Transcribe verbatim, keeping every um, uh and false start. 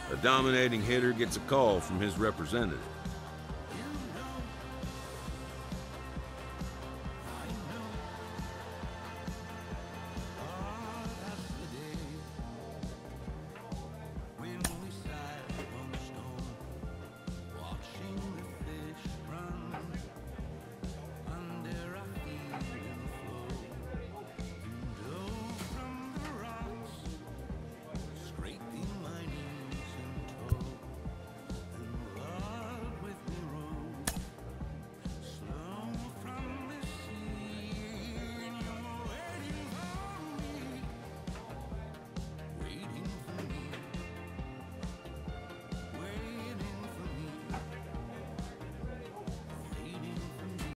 A dominating hitter gets a call from his representative.